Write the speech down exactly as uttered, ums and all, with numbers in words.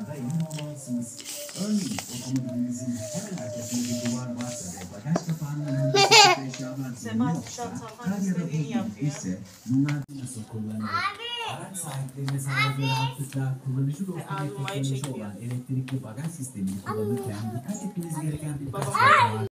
kararlarında emin olmalısınız. Örneğin otomobilinizin hemen arkasında bir duvar varsa ve bagaj kapağının önünde sıkıntı eşyalar Sebat bulunuyorsa, Şatal'dan kar ya da istediğini buz yapıyor. ise bunlar nasıl kullanılır? Araç sahiplerine sağladığı rahatlıkla kullanıcı dostu ve Armağan'ı teknoloji çekiyor. olan elektrikli bagaj sistemini kullanırken dikkat etmeniz gereken birkaç Babam- nokta var.